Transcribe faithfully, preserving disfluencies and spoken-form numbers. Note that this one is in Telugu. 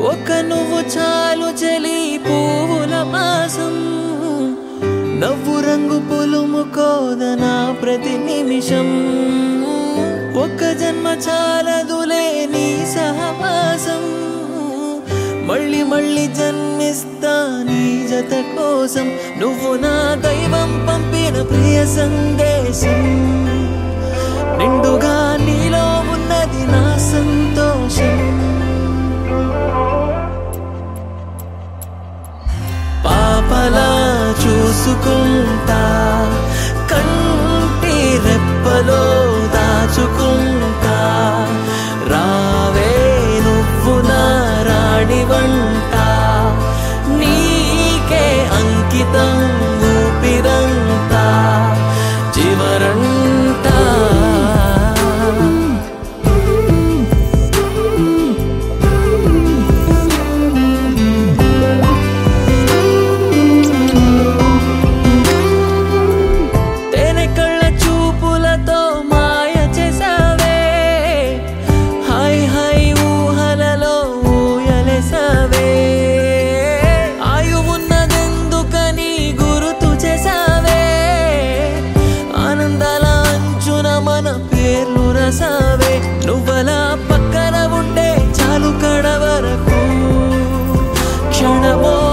ఒక్క నువ్వు చాలు చలి పువ్వుల మాసం నవ్వు రంగు పులుముకోదనా ప్రతి నిమిషం ఒక్క జన్మ చాలదులే నీ సహవాసం మళ్ళీ మళ్ళీ జన్మిస్తా నీ జత కోసం నువ్వు నా దైవం పంపిన ప్రియ సందేశం నిండుగా నీలో ఉన్నది నా సంతోషం పాపలా చూసుకుంటా కంటి రెప్పలో దాచుకుంటా రావే నువ్వు నా రాణి వంట నీకే అంకితం ఊపిరంతా చివరంతా నువ్వలా పక్కన ఉంటే చాలు కడ వరకు క్షణమో